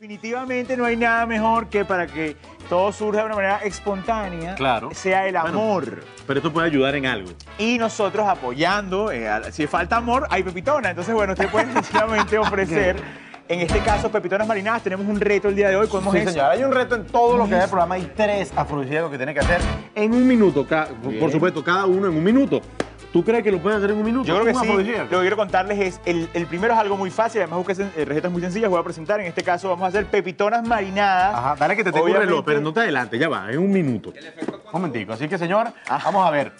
Definitivamente no hay nada mejor que para que todo surja de una manera espontánea, Claro. sea el amor. Bueno, pero esto puede ayudar en algo. Y nosotros apoyando, si falta amor, hay pepitona. Entonces, bueno, usted puede sencillamente ofrecer, en este caso, pepitonas marinadas. Tenemos un reto el día de hoy. ¿Cómo es eso? Señor, hay un reto en todo lo que es el programa. Hay 3 afrodisíacos que tiene que hacer en un minuto. Por supuesto, cada uno en un minuto. ¿Tú crees que lo pueden hacer en un minuto? Yo creo que ¿Un sí. afrodisíaco? Lo que quiero contarles es, el primero es algo muy fácil, además busqué recetas muy sencillas, voy a presentar. En este caso vamos a hacer pepitonas marinadas. Ajá, dale que te tengo un Obviamente- reloj, pero no te adelante, ya va, en un minuto. Un momentico, así que señor, vamos a ver.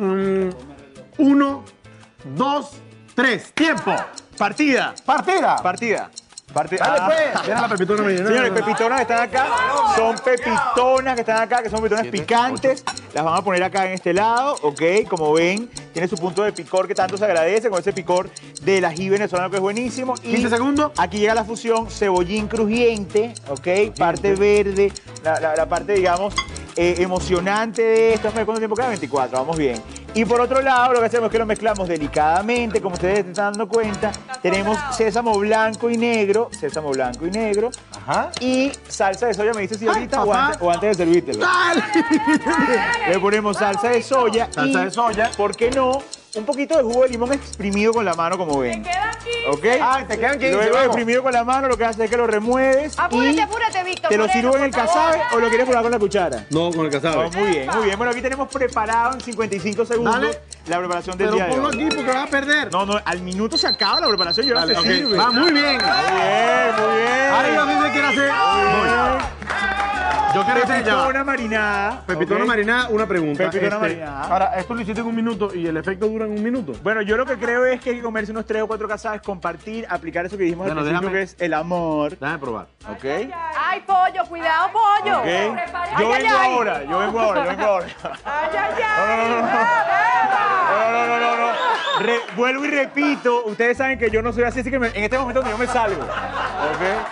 1, 2, 3, tiempo. Partida. Partida. Partida. Dale pues, viene la pepitona marinada. Señores, pepitonas que están acá, son pepitonas que están acá, que son pepitonas 7, picantes. Las van a poner acá en este lado, ¿ok? Como ven, tiene su punto de picor que tanto se agradece, con ese picor del ají venezolano que es buenísimo. Y 15 segundos. aquí llega la fusión, cebollín crujiente, ¿ok? Parte verde, la parte, digamos, emocionante de esto. ¿Cuánto tiempo queda? 24, vamos bien. Y por otro lado, lo que hacemos es que lo mezclamos delicadamente, como ustedes se están dando cuenta. Tenemos sésamo blanco y negro, Ajá. y salsa de soya, me dice si Ay, ahorita papá. o antes de servírtelo. Dale. Le ponemos salsa de soya Salsa y, de soya. ¿por qué no? Un poquito de jugo de limón exprimido con la mano, como ven. Quedan 15. ¿Ok? Ay, te quedan 15, Luego vamos. exprimido con la mano, lo que hace es que lo remueves Apúrate, y apúrate, Víctor. te lo Moreno, sirvo en el por favor. casabe o lo quieres probar con la cuchara. No, con el casabe. Oh, muy bien, muy bien. Bueno, aquí tenemos preparado en 55 segundos Dale. la preparación del Pero día de ponlo hoy. aquí porque vas a perder. No, no, al minuto se acaba la preparación y ahora Dale, se ok. sirve. Va muy bien. Muy bien, muy bien. Ahora yo sí se quiere hacer. Voy. Yo quiero hacer ya. Pepitona marinada. Pepitona ¿ok? marinada, una pregunta. Pepitona marinada. Ahora, esto lo hiciste en un minuto y el efecto dura en un minuto. Bueno, yo lo que creo es que hay que comerse unos 3 o 4 casabes, compartir, aplicar eso que dijimos al Bueno, principio, déjame- que es el amor. Déjame probar. ¿Ok? Ay, pollo, cuidado, pollo. ¿Ok? Ay, Yo ay, vengo ay. ahora, yo vengo ahora, yo vengo ahora. Ay, ay, No, ay. no, no, no. Vuelvo y repito, ustedes saben que yo no soy así, así que en este momento yo me salgo. ¿Ok?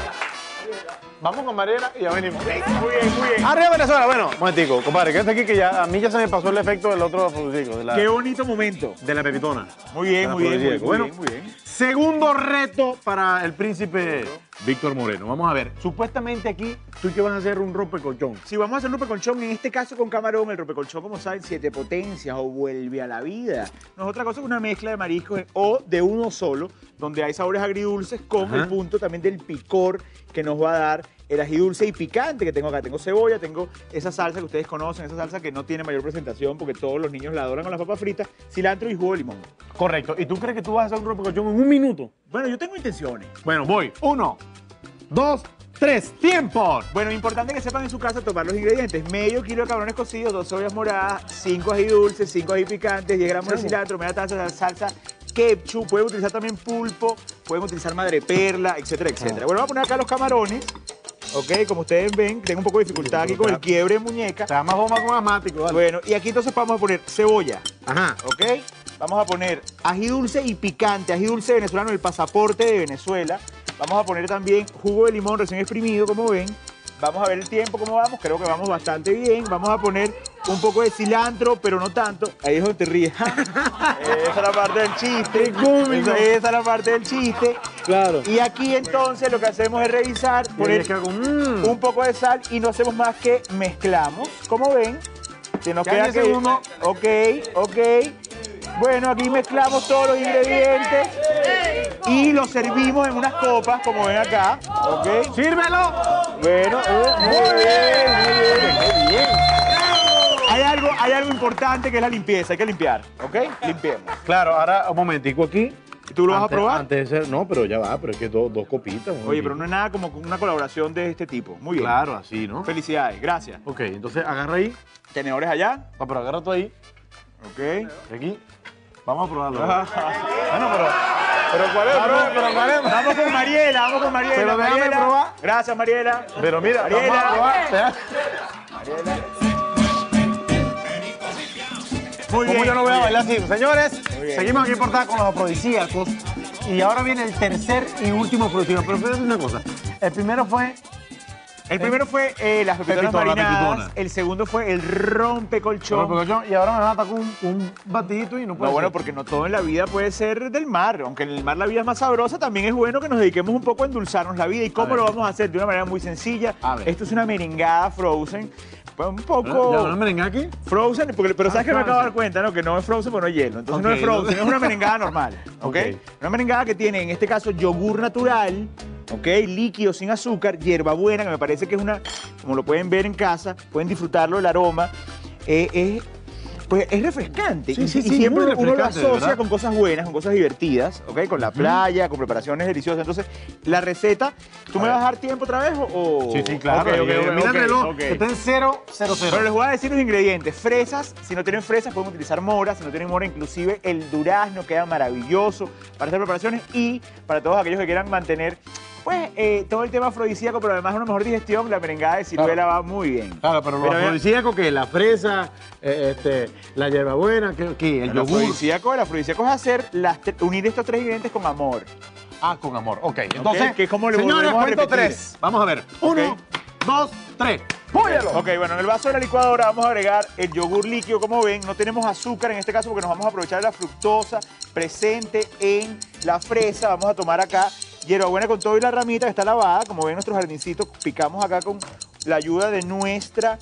Vamos con Mariela y ya venimos. Muy bien, muy bien. Arriba Venezuela. Bueno, un momentico, compadre, quédate aquí que ya a mí ya se me pasó el efecto del otro afrodisíaco, Qué bonito momento. de la pepitona. Muy bien, muy bien, muy bien, Bueno, muy bien. segundo reto para el príncipe Víctor Moreno. Vamos a ver, supuestamente aquí tú que vas a hacer un rompecolchón. Si vamos a hacer un rompecolchón, en este caso con camarón, el rompecolchón, como saben, 7 potencias o vuelve a la vida. No es otra cosa que una mezcla de mariscos o de uno solo, donde hay sabores agridulces con Ajá. el punto también del picor que nos va a dar el ají dulce y picante que tengo acá. Tengo cebolla, tengo esa salsa que ustedes conocen, esa salsa que no tiene mayor presentación porque todos los niños la adoran con las papas fritas, cilantro y jugo de limón. Correcto. ¿Y tú crees que tú vas a hacer un rompecolchón en un minuto? Bueno, yo tengo intenciones. Bueno, voy. 1, 2, 3, ¡tiempo! Bueno, importante que sepan en su casa tomar los ingredientes. Medio kilo de camarones cocidos, 2 cebollas moradas, 5 ají dulces, 5 ají picantes, 10 gramos de cilantro, media taza de salsa ketchup. Pueden utilizar también pulpo, pueden utilizar madreperla, etcétera, etcétera. Bueno, vamos a poner acá los camarones. Ok, como ustedes ven, tengo un poco de dificultad aquí con el quiebre de muñeca. Te da más bomba con asmático, dale. Bueno, y aquí entonces vamos a poner cebolla, Ajá. ¿ok? Vamos a poner ají dulce y picante, ají dulce venezolano, el pasaporte de Venezuela. Vamos a poner también jugo de limón recién exprimido, como ven. Vamos a ver el tiempo, cómo vamos. Creo que vamos bastante bien. Vamos a poner un poco de cilantro, pero no tanto. Ahí es donde te ríes. Esa es la parte del chiste. Esa es la parte del chiste. Claro. Y aquí entonces lo que hacemos es revisar, poner un poco de sal y no hacemos más que mezclamos. Como ven, se nos Ya queda 10 que... segundos. Ok, ok. Bueno, aquí mezclamos todos los ingredientes y los servimos en unas copas, como ven acá. Ok. ¡Sírvelo! Bueno, muy bien, muy bien. Hay algo importante que es la limpieza, hay que limpiar, ¿ok? Limpiemos. Claro, ahora un momentico aquí. ¿Tú lo vas a probar? Antes de ser, no, pero ya va, pero es que dos copitas. Oye, pero no es nada como una colaboración de este tipo. Muy bien. Claro, así, ¿no? Felicidades, gracias. Ok, entonces agarra ahí. Tenedores allá. No, pero agarra tú ahí. Ok. Aquí. Vamos a probarlo. Ajá. Bueno, pero ¿cuál es? ¿Cuál es? Vamos con Mariela, vamos con Mariela. Pero déjame Mariela. probar. Gracias, Mariela. Pero mira, Mariela. vamos a probar. Muy ¿Cómo bien. yo no voy a muy bailar bien. así? Señores, bien. seguimos aquí portada con los afrodisíacos. Y ahora viene el tercer y último afrodisíaco. Pero fíjate una cosa. El primero fue El primero fue las pepitonas Pepitona, marinadas, pepitona. el segundo fue el rompecolchón. Y ahora me van a atacar un batidito y no puedo. No, bueno, porque no todo en la vida puede ser del mar. Aunque en el mar la vida es más sabrosa, también es bueno que nos dediquemos un poco a endulzarnos la vida. ¿Y cómo lo vamos a hacer? De una manera muy sencilla. A ver. Esto es una merengada frozen. Pues un poco ¿Ya una merengaque? frozen, pero sabes que me acabo de dar frozen. cuenta, ¿no? Que no es frozen, porque no es hielo. Entonces no Ok. es frozen, es una merengada normal, ¿ok? Ok. Una merengada que tiene, en este caso, yogur natural, ¿ok? Líquido, sin azúcar, hierbabuena, que me parece que es una, como lo pueden ver en casa, pueden disfrutarlo, el aroma. Pues es refrescante. Sí, y, sí, y sí, siempre muy uno lo refrescante, asocia ¿verdad? con cosas buenas, con cosas divertidas, ¿ok? Con la playa, con preparaciones deliciosas. Entonces, la receta, ¿tú me vas a dar tiempo otra vez o...? Sí, claro. Ok, ok, ok, Mira el ok, reloj, ok. que está en 0, 0, 0. Bueno, les voy a decir los ingredientes. Fresas, si no tienen fresas pueden utilizar moras, si no tienen mora inclusive el durazno queda maravilloso para hacer preparaciones y para todos aquellos que quieran mantener pues todo el tema afrodisíaco, pero además una mejor digestión, la merengada de ciruela va muy bien. Claro, pero lo afrodisíaco, que la fresa, la hierbabuena, que el yogur. El afrodisíaco es hacer unir estos tres ingredientes con amor. Ah, con amor. Ok, entonces, que es como le señores, volvemos a cuento repetir. 3. Vamos a ver. 1, 2, 3. ¡Púyalo! Ok, bueno, en el vaso de la licuadora vamos a agregar el yogur líquido, como ven. No tenemos azúcar en este caso porque nos vamos a aprovechar de la fructosa presente en la fresa. Vamos a tomar acá hierbabuena con todo y la ramita que está lavada. Como ven, nuestros jardincitos picamos acá con la ayuda de nuestra...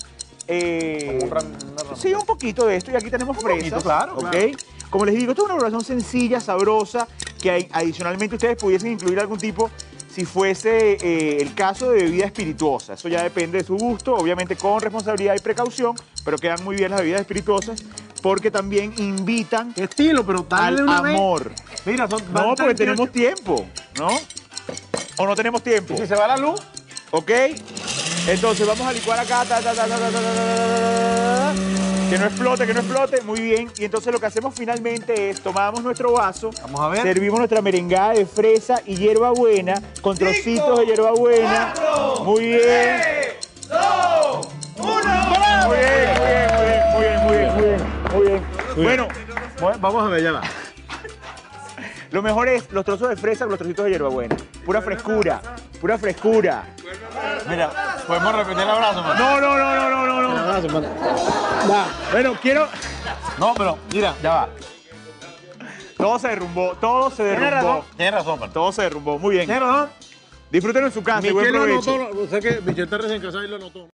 sí, un poquito de esto. Y aquí tenemos fresas. poquito, claro, ¿ok? claro. Como les digo, esto es una preparación sencilla, sabrosa, que adicionalmente ustedes pudiesen incluir algún tipo, si fuese el caso de bebida espirituosa. Eso ya depende de su gusto, obviamente con responsabilidad y precaución, pero quedan muy bien las bebidas espirituosas porque también invitan ¿Qué estilo? Pero dale al una vez. amor. Mira, son No, porque tenemos tiempo, ¿no? ¿O no tenemos tiempo? ¿Y si se va la luz? ¿Ok? Entonces vamos a licuar acá, que no explote, muy bien. Y entonces lo que hacemos finalmente es, tomamos nuestro vaso, Vamos a ver. servimos nuestra merengada de fresa y hierbabuena, con trocitos de hierbabuena. Muy bien. 3, 2, 1. Muy bien. Bueno, Vamos a ver, ya va. lo mejor es los trozos de fresa con los trocitos de hierbabuena. Pura frescura, pura frescura. Mira, podemos repetir el abrazo, man. No. El abrazo, man. Bueno, quiero... No, pero mira, ya va. Todo se derrumbó, Tienes razón, man. Todo se derrumbó, muy bien. Tienes razón. Disfrútenlo en su casa y buen Michelle lo provecho. anotó, sé que Michelle está recién casada y lo anotó.